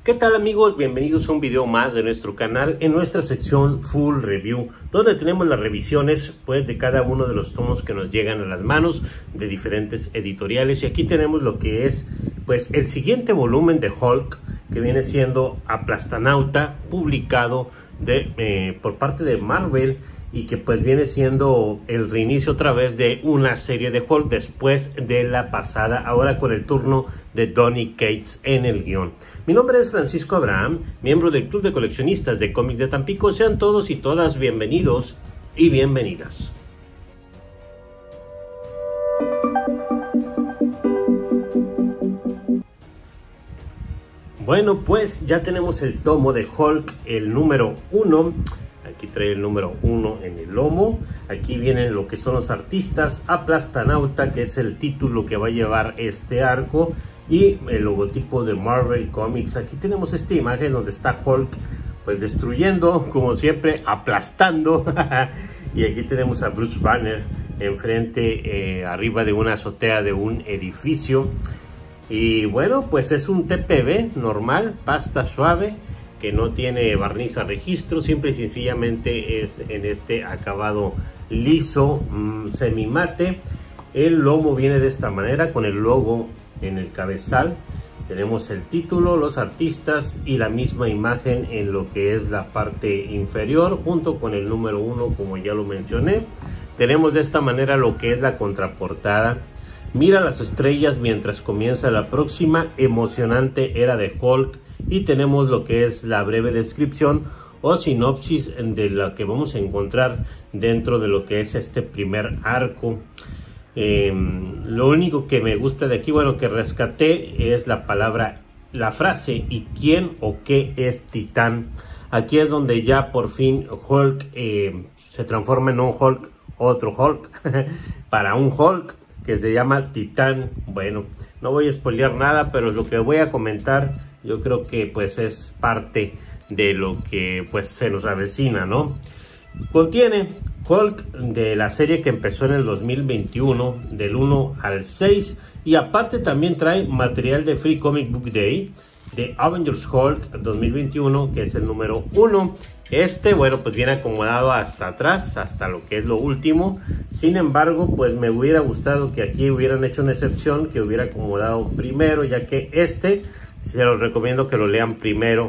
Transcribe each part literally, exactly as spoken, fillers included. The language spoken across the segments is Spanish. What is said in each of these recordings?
¿Qué tal amigos? Bienvenidos a un video más de nuestro canal en nuestra sección Full Review, donde tenemos las revisiones pues de cada uno de los tomos que nos llegan a las manos de diferentes editoriales. Y aquí tenemos lo que es pues el siguiente volumen de Hulk, que viene siendo Aplastanauta, publicado de, eh, por parte de Marvel, y que pues viene siendo el reinicio otra vez de una serie de Hulk después de la pasada, ahora con el turno de Donny Cates en el guión. Mi nombre es Francisco Abraham, miembro del Club de Coleccionistas de Cómics de Tampico. Sean todos y todas bienvenidos y bienvenidas. Bueno, pues ya tenemos el tomo de Hulk, el número uno. Aquí trae el número uno en el lomo. Aquí vienen lo que son los artistas. Aplastanauta, que es el título que va a llevar este arco, y el logotipo de Marvel Comics. Aquí tenemos esta imagen donde está Hulk pues destruyendo, como siempre, aplastando. Y aquí tenemos a Bruce Banner enfrente, eh, arriba de una azotea de un edificio. Y bueno, pues es un T P B normal, pasta suave, que no tiene barniz a registro, simple y sencillamente es en este acabado liso, mmm, semi mate. El lomo viene de esta manera, con el logo en el cabezal. Tenemos el título, los artistas y la misma imagen en lo que es la parte inferior, junto con el número uno, como ya lo mencioné. Tenemos de esta manera lo que es la contraportada. Mira las estrellas mientras comienza la próxima emocionante era de Hulk. Y tenemos lo que es la breve descripción o sinopsis de la que vamos a encontrar dentro de lo que es este primer arco. Eh, lo único que me gusta de aquí, bueno, que rescaté, es la palabra, la frase "¿y quién o qué es Titán?". Aquí es donde ya por fin Hulk eh, se transforma en un Hulk, otro Hulk, para un Hulk que se llama Titán. Bueno, no voy a spoilear nada, pero lo que voy a comentar yo creo que pues es parte de lo que pues se nos avecina, ¿no? Contiene Hulk de la serie que empezó en el dos mil veintiuno, del uno al seis, y aparte también trae material de Free Comic Book Day de Avengers Hulk dos mil veintiuno, que es el número uno. Este, bueno, pues viene acomodado hasta atrás, hasta lo que es lo último. Sin embargo, pues me hubiera gustado que aquí hubieran hecho una excepción, que hubiera acomodado primero, ya que este se los recomiendo que lo lean primero,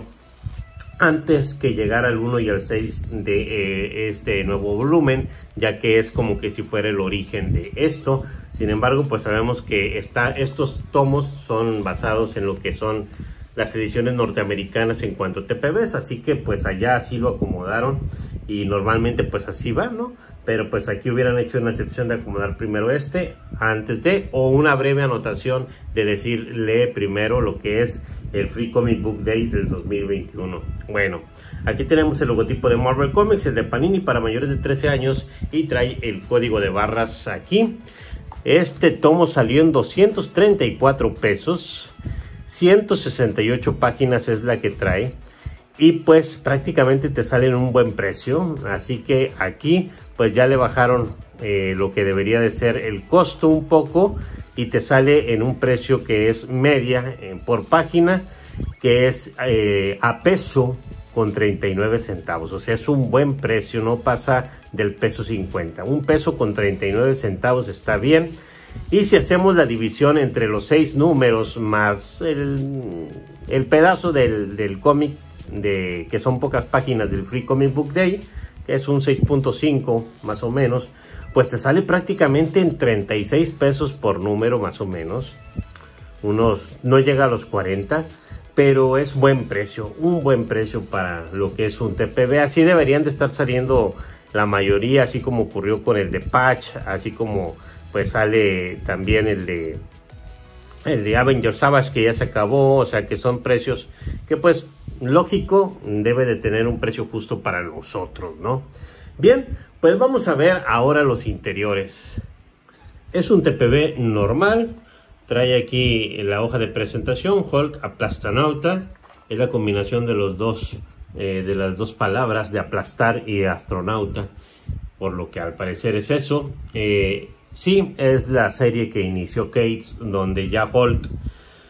antes que llegar al uno y al seis de eh, este nuevo volumen, ya que es como que si fuera el origen de esto. Sin embargo, pues sabemos que está, estos tomos son basados en lo que son las ediciones norteamericanas en cuanto a T P Bs, así que pues allá así lo acomodaron y normalmente pues así va, ¿no? Pero pues aquí hubieran hecho una excepción de acomodar primero este antes de, o una breve anotación de decir lee primero lo que es el Free Comic Book Day del dos mil veintiuno. Bueno, aquí tenemos el logotipo de Marvel Comics, el de Panini para mayores de trece años, y trae el código de barras aquí. Este tomo salió en doscientos treinta y cuatro pesos. ciento sesenta y ocho páginas es la que trae, y pues prácticamente te sale en un buen precio. Así que aquí pues ya le bajaron eh, lo que debería de ser el costo un poco, y te sale en un precio que es media eh, por página, que es eh, a peso con treinta y nueve centavos. O sea, es un buen precio, no pasa del peso cincuenta. Un peso con treinta y nueve centavos está bien. Y si hacemos la división entre los seis números más el, el pedazo del, del cómic, de, que son pocas páginas del Free Comic Book Day, que es un seis punto cinco más o menos, pues te sale prácticamente en treinta y seis pesos por número más o menos. Unos, no llega a los cuarenta, pero es buen precio, un buen precio para lo que es un T P B. Así deberían de estar saliendo la mayoría, así como ocurrió con el de Patch, así como pues sale también el de el de Avengers Savage, que ya se acabó. O sea que son precios que pues lógico debe de tener un precio justo para nosotros, ¿no? Bien, pues vamos a ver ahora los interiores. Es un T P B normal, trae aquí la hoja de presentación Hulk Aplastanauta, es la combinación de los dos eh, de las dos palabras de aplastar y astronauta, por lo que al parecer es eso. eh, Sí, es la serie que inició Cates, donde ya Hulk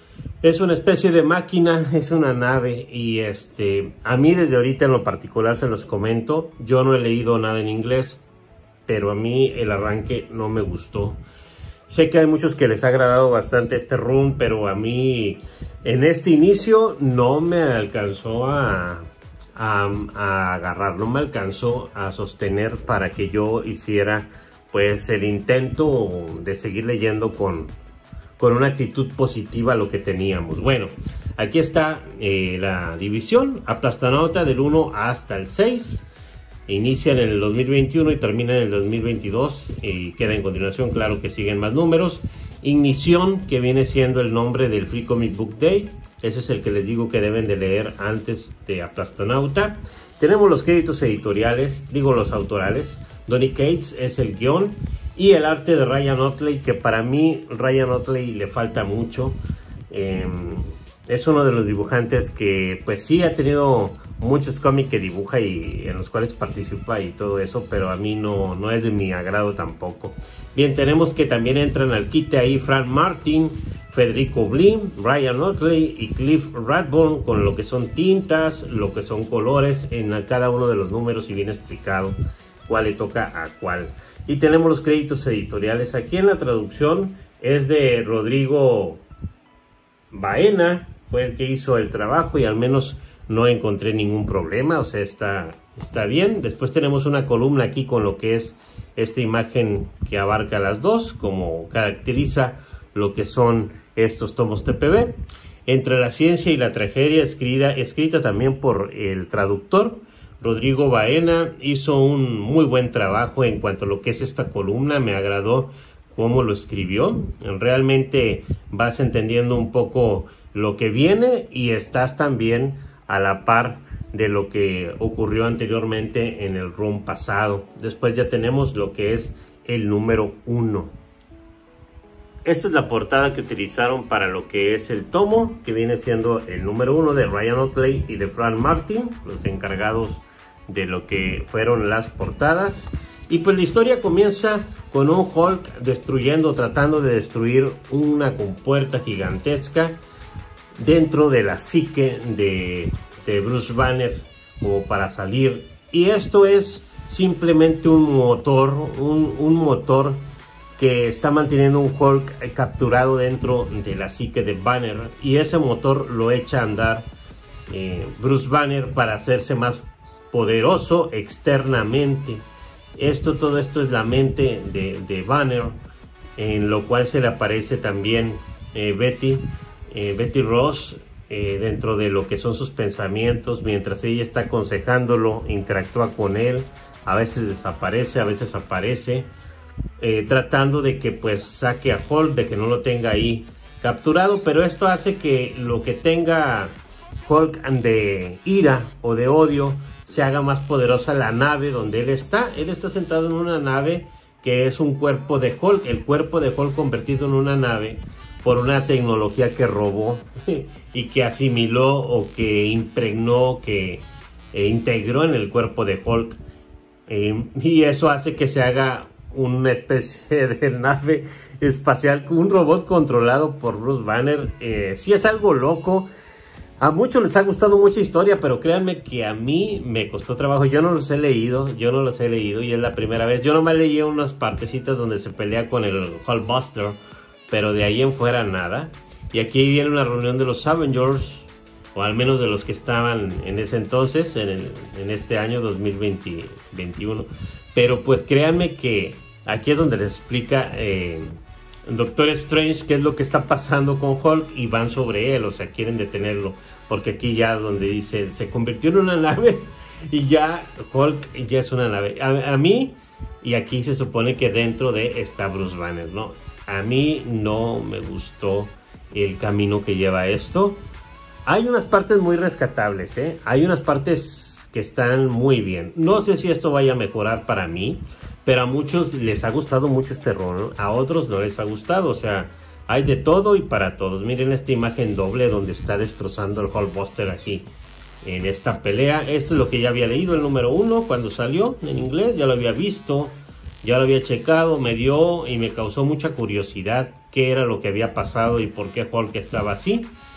Es una especie de máquina, es una nave y este, a mí desde ahorita en lo particular se los comento, yo no he leído nada en inglés, pero a mí el arranque no me gustó. Sé que hay muchos que les ha agradado bastante este run, pero a mí en este inicio no me alcanzó a, a, a agarrar, no me alcanzó a sostener para que yo hiciera pues el intento de seguir leyendo con, con una actitud positiva lo que teníamos. Bueno, aquí está eh, la división, Aplastonauta del uno hasta el seis. Inician en el dos mil veintiuno y terminan en el dos mil veintidós y queda en continuación, claro que siguen más números. Ignición, que viene siendo el nombre del Free Comic Book Day, ese es el que les digo que deben de leer antes de Aplastonauta. Tenemos los créditos editoriales, digo los autorales. Donny Cates es el guión y el arte de Ryan Ottley, que para mí Ryan Ottley le falta mucho. Eh, es uno de los dibujantes que pues sí ha tenido muchos cómics que dibuja y en los cuales participa y todo eso, pero a mí no, no es de mi agrado tampoco. Bien, tenemos que también entran al quite ahí Frank Martin, Federico Blim, Ryan Ottley y Cliff Rathbone con lo que son tintas, lo que son colores en cada uno de los números y bien explicado cuál le toca a cuál. Y tenemos los créditos editoriales. Aquí en la traducción es de Rodrigo Baena, fue el que hizo el trabajo y al menos no encontré ningún problema, o sea, está, está bien. Después tenemos una columna aquí con lo que es esta imagen que abarca las dos, como caracteriza lo que son estos tomos T P B. Entre la ciencia y la tragedia, escrita, escrita también por el traductor. Rodrigo Baena hizo un muy buen trabajo en cuanto a lo que es esta columna, me agradó cómo lo escribió. Realmente vas entendiendo un poco lo que viene y estás también a la par de lo que ocurrió anteriormente en el run pasado. Después ya tenemos lo que es el número uno. Esta es la portada que utilizaron para lo que es el tomo, que viene siendo el número uno de Ryan Ottley y de Frank Martin, los encargados de lo que fueron las portadas. Y pues la historia comienza con un Hulk destruyendo, tratando de destruir una compuerta gigantesca dentro de la psique de, de Bruce Banner como para salir. Y esto es simplemente un motor, un, un motor que está manteniendo un Hulk capturado dentro de la psique de Banner. Y ese motor lo echa a andar eh, Bruce Banner para hacerse más poderoso externamente. Esto, todo esto es la mente de, de Banner, en lo cual se le aparece también eh, Betty, eh, Betty Ross, eh, dentro de lo que son sus pensamientos, mientras ella está aconsejándolo, interactúa con él, a veces desaparece, a veces aparece, eh, tratando de que pues saque a Hulk, de que no lo tenga ahí capturado, pero esto hace que lo que tenga Hulk de ira o de odio se haga más poderosa la nave donde él está. Él está sentado en una nave que es un cuerpo de Hulk, el cuerpo de Hulk convertido en una nave por una tecnología que robó y que asimiló o que impregnó, que eh, integró en el cuerpo de Hulk, eh, y eso hace que se haga una especie de nave espacial, un robot controlado por Bruce Banner. Eh, sí es algo loco. A muchos les ha gustado mucha historia, pero créanme que a mí me costó trabajo. Yo no los he leído, yo no los he leído y es la primera vez. Yo nomás leí unas partecitas donde se pelea con el Hulkbuster, pero de ahí en fuera nada. Y aquí viene una reunión de los Avengers, o al menos de los que estaban en ese entonces, en, el, en este año dos mil veintiuno. Pero pues créanme que aquí es donde les explica eh, Doctor Strange qué es lo que está pasando con Hulk y van sobre él, o sea, quieren detenerlo, porque aquí ya donde dice, se convirtió en una nave y ya Hulk ya es una nave. A, a mí, y aquí se supone que dentro de está Bruce Banner, ¿no? A mí no me gustó el camino que lleva esto. Hay unas partes muy rescatables, ¿eh? Hay unas partes que están muy bien. No sé si esto vaya a mejorar para mí, pero a muchos les ha gustado mucho este rol, ¿no? A otros no les ha gustado, o sea, hay de todo y para todos. Miren esta imagen doble donde está destrozando el Hulkbuster aquí en esta pelea. Esto es lo que ya había leído, el número uno, cuando salió en inglés, ya lo había visto, ya lo había checado, me dio y me causó mucha curiosidad qué era lo que había pasado y por qué Hulk estaba así.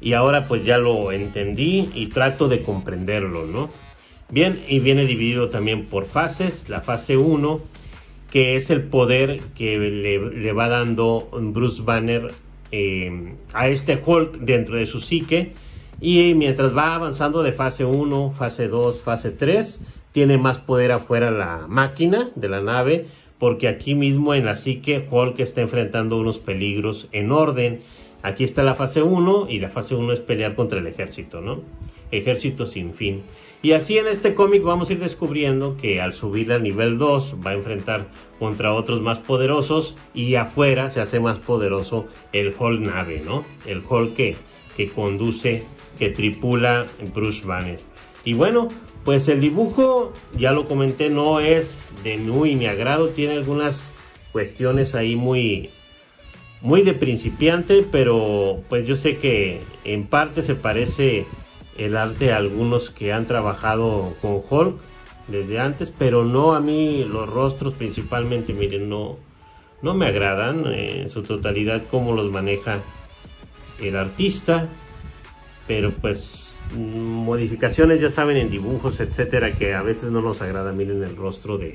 y ahora pues ya lo entendí y trato de comprenderlo, ¿no? Bien, y viene dividido también por fases. La fase uno, que es el poder que le, le va dando Bruce Banner eh, a este Hulk dentro de su psique, y mientras va avanzando de fase uno, fase dos, fase tres, tiene más poder afuera la máquina de la nave, porque aquí mismo en la psique Hulk está enfrentando unos peligros en orden. Aquí está la fase uno, y la fase uno es pelear contra el ejército, ¿no? Ejército sin fin. Y así en este cómic vamos a ir descubriendo que al subir al nivel dos va a enfrentar contra otros más poderosos, y afuera se hace más poderoso el Hulk nave, ¿no? El Hulk que, que conduce, que tripula Bruce Banner. Y bueno, pues el dibujo, ya lo comenté, no es de muy mi agrado. Tiene algunas cuestiones ahí muy... muy de principiante, pero pues yo sé que en parte se parece el arte a algunos que han trabajado con Hulk desde antes, pero no, a mí los rostros principalmente, miren, no, no me agradan en su totalidad cómo los maneja el artista, pero pues modificaciones ya saben en dibujos, etcétera, que a veces no nos agrada. Miren el rostro de...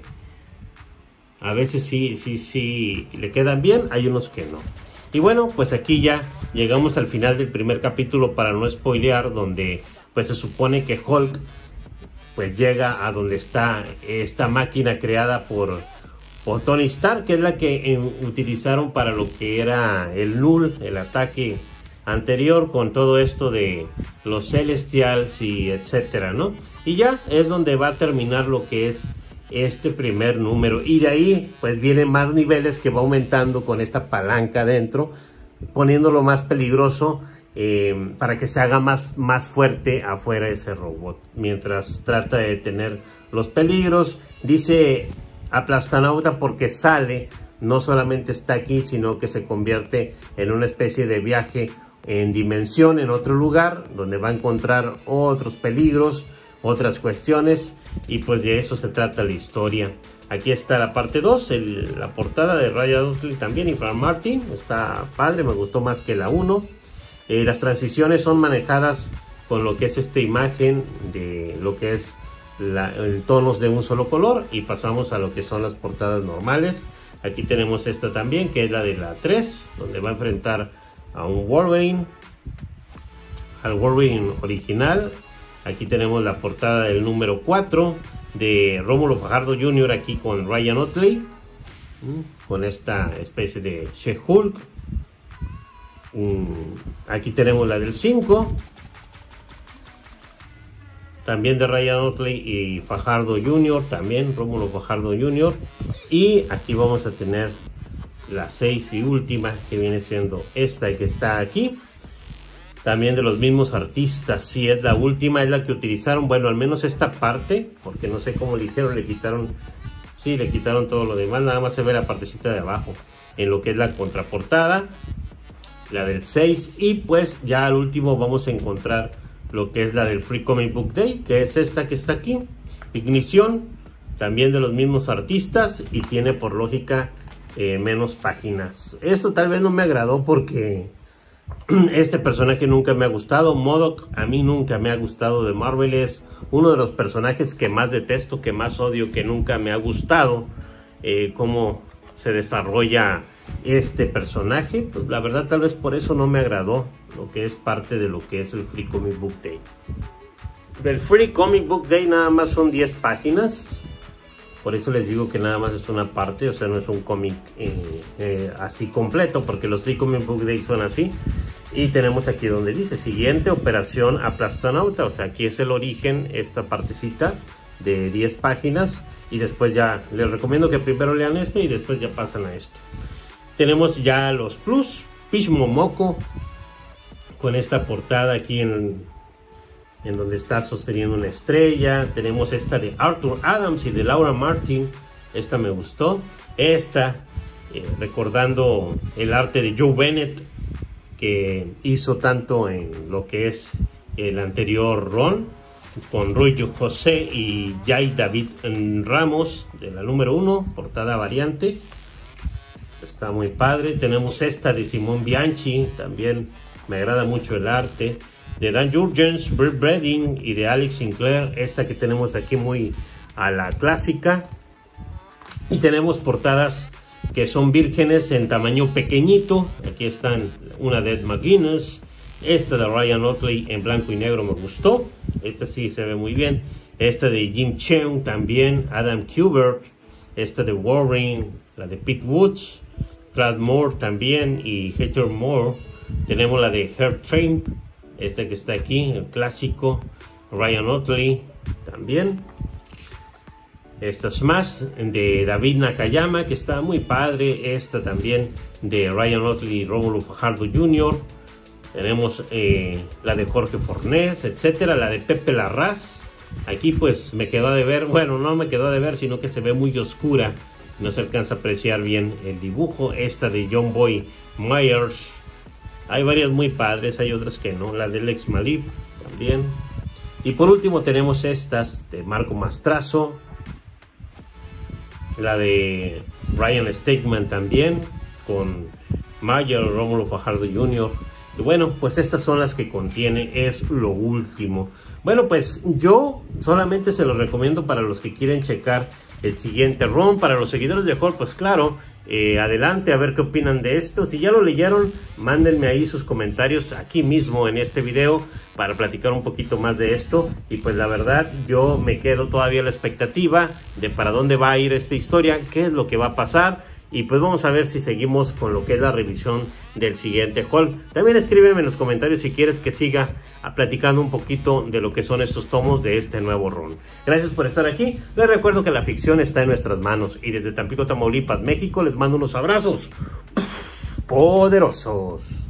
a veces sí, sí, sí le quedan bien, hay unos que no. Y bueno, pues aquí ya llegamos al final del primer capítulo, para no spoilear, donde pues se supone que Hulk pues llega a donde está esta máquina creada por, por Tony Stark, que es la que eh, utilizaron para lo que era el Null, el ataque anterior, con todo esto de los Celestials y etcétera, ¿no? Y ya es donde va a terminar lo que es este primer número, y de ahí pues vienen más niveles que va aumentando con esta palanca dentro, poniéndolo más peligroso, eh, para que se haga más, más fuerte afuera ese robot, mientras trata de detener los peligros. Dice Aplastanauta porque sale, no solamente está aquí, sino que se convierte en una especie de viaje en dimensión, en otro lugar, donde va a encontrar otros peligros, otras cuestiones, y pues de eso se trata la historia. Aquí está la parte dos, el, la portada de Ryan Otley también, y Frank Martin, está padre, me gustó más que la uno. Eh, las transiciones son manejadas con lo que es esta imagen de lo que es la, en tonos de un solo color, y pasamos a lo que son las portadas normales. Aquí tenemos esta también, que es la de la tres, donde va a enfrentar a un Wolverine, al Wolverine original. Aquí tenemos la portada del número cuatro de Rómulo Fajardo junior, aquí con Ryan Otley, con esta especie de She-Hulk. Aquí tenemos la del cinco, también de Ryan Otley y Fajardo junior, también Rómulo Fajardo junior Y aquí vamos a tener la seis y última, que viene siendo esta que está aquí, también de los mismos artistas. Sí, es la última, es la que utilizaron, bueno, al menos esta parte, porque no sé cómo le hicieron, le quitaron, sí, le quitaron todo lo demás, nada más se ve la partecita de abajo, en lo que es la contraportada, la del seis, y pues ya al último vamos a encontrar lo que es la del Free Comic Book Day, que es esta que está aquí, Ignición, también de los mismos artistas, y tiene por lógica eh, menos páginas. Esto tal vez no me agradó porque este personaje nunca me ha gustado. M O D O K a mí nunca me ha gustado de Marvel, es uno de los personajes que más detesto, que más odio, que nunca me ha gustado eh, cómo se desarrolla este personaje. Pues la verdad tal vez por eso no me agradó, lo que es parte de lo que es el Free Comic Book Day. Del Free Comic Book Day nada más son diez páginas, por eso les digo que nada más es una parte, o sea, no es un cómic eh, eh, así completo, porque los Free Comic Book Day son así. Y tenemos aquí donde dice siguiente operación Aplastanauta, o sea, aquí es el origen, esta partecita de diez páginas, y después ya les recomiendo que primero lean este y después ya pasan a esto. Tenemos ya los plus, Peach Momoko, con esta portada aquí en, en donde está sosteniendo una estrella. Tenemos esta de Arthur Adams y de Laura Martin, esta me gustó. Esta, eh, recordando el arte de Joe Bennett, que hizo tanto en lo que es el anterior Ron, con Rui José y Jay David Ramos, de la número uno, portada variante. Está muy padre. Tenemos esta de Simón Bianchi, también me agrada mucho el arte. De Dan Jurgens, Bert Breeding y de Alex Sinclair, esta que tenemos aquí muy a la clásica. Y tenemos portadas que son vírgenes en tamaño pequeñito. Aquí están una de Ed McGuinness, esta de Ryan Otley en blanco y negro me gustó, esta sí se ve muy bien. Esta de Jim Cheung también, Adam Kubert, esta de Warren, la de Pete Woods, Tradd Moore también y Heather Moore. Tenemos la de Herb Tramp, esta que está aquí, el clásico, Ryan Otley también. Estas más de David Nakayama, que está muy padre. Esta también de Ryan Otley y Rómulo Fajardo junior Tenemos eh, la de Jorge Fornés, etcétera. La de Pepe Larraz. Aquí pues me quedó de ver, bueno, no me quedó de ver, sino que se ve muy oscura. No se alcanza a apreciar bien el dibujo. Esta de John Boy Myers. Hay varias muy padres, hay otras que no. La de Lex Malib también. Y por último tenemos estas de Marco Mastrazo. La de Ryan Stegman también, con Mayer, Rómulo Fajardo junior Y bueno, pues estas son las que contiene, es lo último. Bueno, pues yo solamente se los recomiendo para los que quieren checar el siguiente ROM. Para los seguidores de Hulk, pues claro, eh, adelante a ver qué opinan de esto. Si ya lo leyeron, mándenme ahí sus comentarios aquí mismo en este video para platicar un poquito más de esto. Y pues la verdad, yo me quedo todavía a la expectativa de para dónde va a ir esta historia, qué es lo que va a pasar. Y pues vamos a ver si seguimos con lo que es la revisión del siguiente Hulk. También escríbeme en los comentarios si quieres que siga platicando un poquito de lo que son estos tomos de este nuevo run. Gracias por estar aquí. Les recuerdo que la ficción está en nuestras manos. Y desde Tampico, Tamaulipas, México, les mando unos abrazos poderosos.